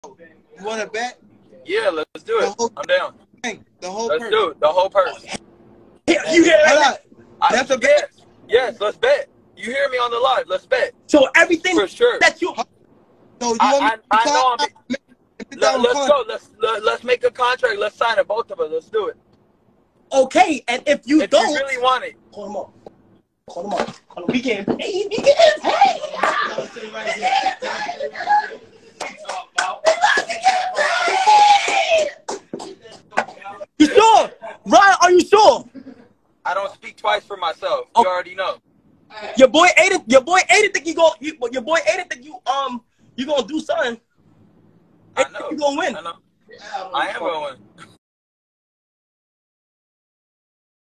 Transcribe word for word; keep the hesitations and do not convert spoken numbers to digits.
You want to bet? Yeah, let's do it. I'm down. Thing, the whole let's purse. do it. The whole purse. Yeah, you hear that? I, That's a bet. yes, yes, let's bet. You hear me on the live? Let's bet. So everything for sure. that you. So you I, want me I, to I know. I'm, let, let, let's go. Let's let, let's make a contract. Let's sign it, both of us. Let's do it. Okay, and if you if don't, you really want it, call him up. Call him up. Call him. We getting paid. We getting paid. You sure? Ryan, are you sure? I don't speak twice for myself. You oh. already know. Your boy Aiden, your boy Aiden think you go. You, your boy Aiden think you um you gonna do something. I know. You gonna win. I know. I am gonna win.